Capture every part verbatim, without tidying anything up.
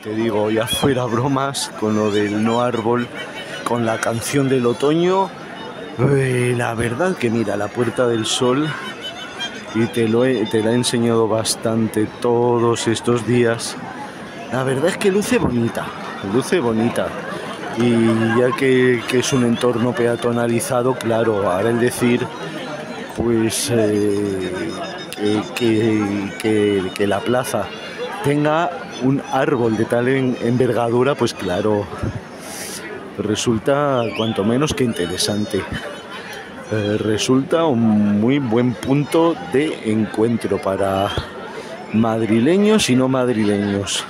te digo, ya fuera bromas con lo del no árbol, con la canción del otoño, eh, la verdad que mira, la Puerta del Sol, y te, lo he, te la he enseñado bastante todos estos días, la verdad es que luce bonita, luce bonita. Y ya que, que es un entorno peatonalizado, claro, ahora el decir, pues, eh, que, que, que, que la plaza tenga un árbol de tal en, envergadura, pues claro, resulta cuanto menos que interesante. Eh, resulta un muy buen punto de encuentro para madrileños y no madrileños.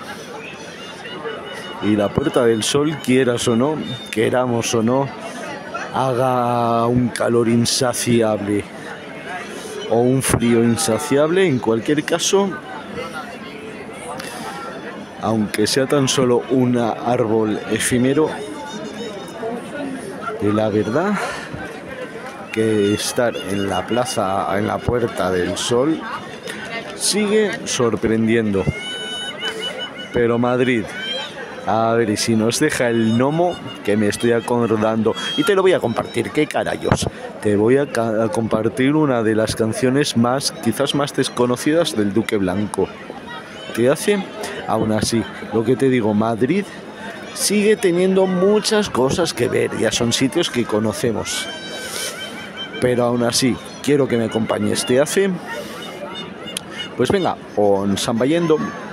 Y la Puerta del Sol, quieras o no, queramos o no, haga un calor insaciable o un frío insaciable, en cualquier caso, aunque sea tan solo un árbol efímero, de la verdad que estar en la plaza, en la Puerta del Sol, sigue sorprendiendo. Pero Madrid, a ver, y si nos deja el gnomo, que me estoy acordando, y te lo voy a compartir, qué carayos, te voy a, a compartir una de las canciones más, quizás más desconocidas del Duque Blanco. ¿Qué hace? Aún así, lo que te digo, Madrid sigue teniendo muchas cosas que ver, ya son sitios que conocemos. Pero aún así, quiero que me acompañes. ¿Te hace? Pues venga, on San Bayendo.